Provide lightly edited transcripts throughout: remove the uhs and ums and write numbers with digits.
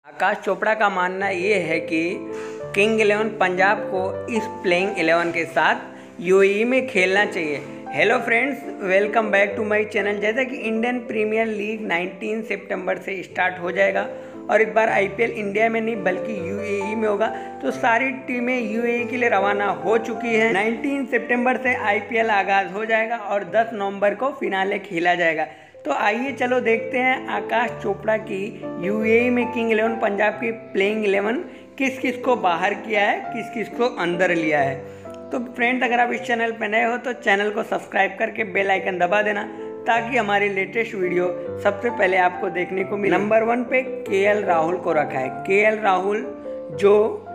आकाश चोपड़ा का मानना ये है कि किंग 11 पंजाब को इस प्लेइंग 11 के साथ यूएई में खेलना चाहिए। Hello friends, welcome back to my channel. जैसा कि इंडियन प्रीमियर लीग 19 सितंबर से स्टार्ट हो जाएगा और इस बार आईपीएल इंडिया में नहीं बल्कि यूएई में होगा, तो सारी टीमें यूएई के लिए रवाना हो चुकी हैं। 19 सितंबर से आईपीएल आगाज़ हो जाएगा और 10 नवंबर को फिनाले खेला जाएगा। तो आइए चलो देखते हैं आकाश चोपड़ा की यूएई में किंग 11 पंजाब की प्लेइंग 11 किस किस को बाहर किया है, किस किस को अंदर लिया है। तो फ्रेंड्स, अगर आप इस चैनल पर नए हो तो चैनल को सब्सक्राइब करके बेल आइकन दबा देना ताकि हमारी लेटेस्ट वीडियो सबसे पहले आपको देखने को मिले। नंबर 1 पे केएल राहुल को रखा है। केएल राहुल जो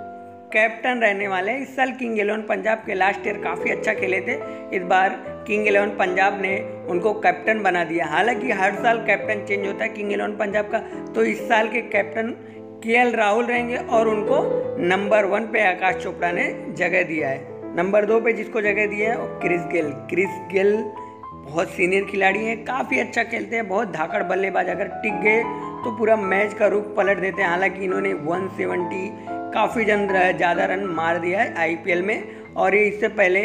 कैप्टन रहने वाले हैं। इस साल किंग 11 पंजाब के लास्ट ईयर काफ़ी अच्छा खेले थे। इस बार किंग 11 पंजाब ने उनको कैप्टन बना दिया। हालांकि हर साल कैप्टन चेंज होता है किंग 11 पंजाब का, तो इस साल के कैप्टन केएल राहुल रहेंगे और उनको नंबर 1 पे आकाश चोपड़ा ने जगह दिया है। नंबर 2 पे जिसको जगह दी है वो क्रिस गेल। क्रिस गेल बहुत सीनियर खिलाड़ी हैं, काफ़ी अच्छा खेलते हैं, बहुत धाकड़ बल्लेबाज। अगर टिक गए तो पूरा मैच का रुख पलट देते हैं। हालांकि इन्होंने 170 काफ़ी ज़्यादा रन मार दिया है आईपीएल में, और ये इससे पहले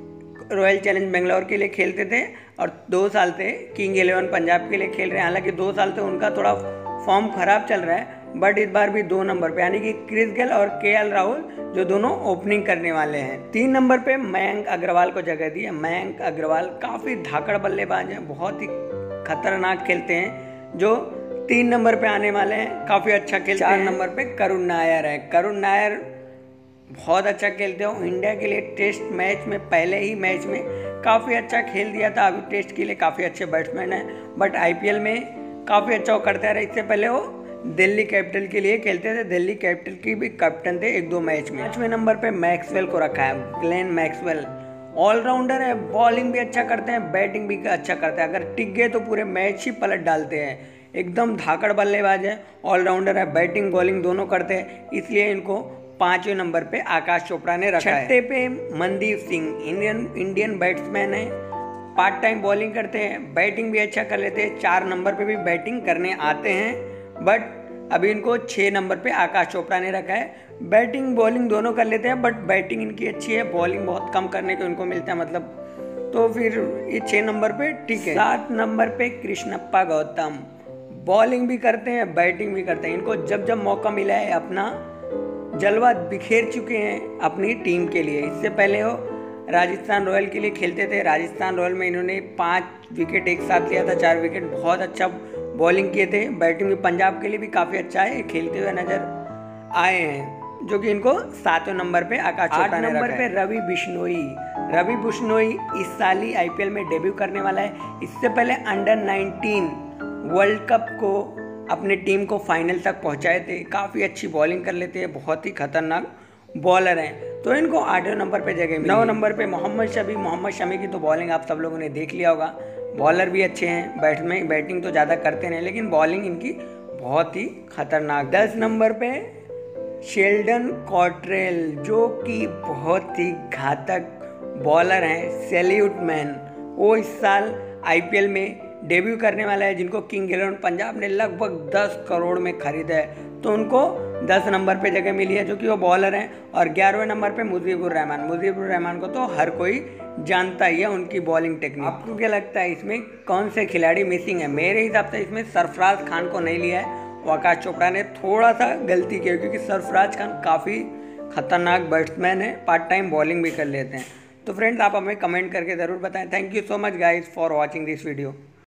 रॉयल चैलेंज बेंगलोर के लिए खेलते थे और 2 साल से किंग 11 पंजाब के लिए खेल रहे हैं। हालांकि 2 साल से उनका थोड़ा फॉर्म खराब चल रहा है, बट इस बार भी 2 नंबर पे यानी कि क्रिस गेल और केएल राहुल जो दोनों ओपनिंग करने वाले हैं। 3 नंबर पे मयंक अग्रवाल को जगह दी है। मयंक अग्रवाल काफ़ी धाकड़ बल्लेबाज हैं, बहुत ही खतरनाक खेलते हैं, जो 3 नंबर पे आने वाले हैं, काफ़ी अच्छा खेलते हैं। 4 नंबर पे करुण नायर है। करुण नायर बहुत अच्छा खेलते हो। इंडिया के लिए टेस्ट मैच में पहले ही मैच में काफ़ी अच्छा खेल दिया था। अभी टेस्ट के लिए काफ़ी अच्छे बैट्समैन हैं, बट आईपीएल में काफ़ी अच्छा वो करते रहे। इससे पहले वो दिल्ली कैपिटल के लिए खेलते थे, दिल्ली कैपिटल की भी कैप्टन थे 1-2 मैच में। 5वें नंबर पे मैक्सवेल को रखा है। ग्लेन मैक्सवेल ऑलराउंडर है, बॉलिंग भी अच्छा करते हैं, बैटिंग भी अच्छा करते हैं। अगर टिक गए तो पूरे मैच ही पलट डालते हैं। एकदम धाकड़ बल्लेबाज है, ऑलराउंडर है, बैटिंग बॉलिंग दोनों करते हैं, इसलिए इनको 5वें नंबर पे आकाश चोपड़ा ने रखा है। 6 पे मनदीप सिंह इंडियन बैट्समैन है, पार्ट टाइम बॉलिंग करते हैं, बैटिंग भी अच्छा कर लेते हैं। 4 नंबर पे भी बैटिंग करने आते हैं, बट अभी इनको 6 नंबर पे आकाश चोपड़ा ने रखा है। बैटिंग बॉलिंग दोनों कर लेते हैं, बट बैटिंग इनकी अच्छी है, बॉलिंग बहुत कम करने को इनको मिलता है, मतलब तो फिर ये 6 नंबर पे ठीक है। 7 नंबर पे कृष्णप्पा गौतम बॉलिंग भी करते हैं, बैटिंग भी करते हैं। इनको जब जब मौका मिला है अपना जलवा बिखेर चुके हैं अपनी टीम के लिए। इससे पहले वो राजस्थान रॉयल के लिए खेलते थे। राजस्थान रॉयल में इन्होंने 5 विकेट एक साथ लिया था, 4 विकेट, बहुत अच्छा बॉलिंग किए थे। बैटिंग भी पंजाब के लिए भी काफ़ी अच्छा है, खेलते हुए नज़र आए हैं, जो कि इनको 7वें नंबर पे आकाश चोपड़ा ने रखा है। 8 नंबर पे रवि बिश्नोई। रवि बिश्नोई इस साल ही आईपीएल में डेब्यू करने वाला है। इससे पहले अंडर 19 वर्ल्ड कप को अपने टीम को फाइनल तक पहुंचाए थे। काफ़ी अच्छी बॉलिंग कर लेते हैं, बहुत ही खतरनाक बॉलर हैं, तो इनको 8वें नंबर पे जगह मिली। 9 नंबर पे मोहम्मद शमी। मोहम्मद शमी की तो बॉलिंग आप सब लोगों ने देख लिया होगा, बॉलर भी अच्छे हैं, बैटिंग तो ज़्यादा करते नहीं, लेकिन बॉलिंग इनकी बहुत ही खतरनाक। 10 नंबर पे शेल्डन कॉट्रेल, जो कि बहुत ही घातक बॉलर हैं, सैल्यूट मैन। वो इस साल आईपीएल में डेब्यू करने वाला है, जिनको किंग 11 पंजाब ने लगभग 10 करोड़ में खरीदा है, तो उनको 10 नंबर पे जगह मिली है, जो कि वो बॉलर हैं। और 11वें नंबर पे मुजीबुर रहमान। मुजीबुर रहमान को तो हर कोई जानता ही है, उनकी बॉलिंग टेक्निक। आपको क्या लगता है इसमें कौन से खिलाड़ी मिसिंग है? मेरे हिसाब से इसमें सरफराज खान को नहीं लिया है। आकाश चोपड़ा ने थोड़ा सा गलती की, क्योंकि सरफराज खान काफ़ी खतरनाक बैट्समैन है, पार्ट टाइम बॉलिंग भी कर लेते हैं। तो फ्रेंड्स, आप हमें कमेंट करके ज़रूर बताएं। Thank you so much guys for watching this video.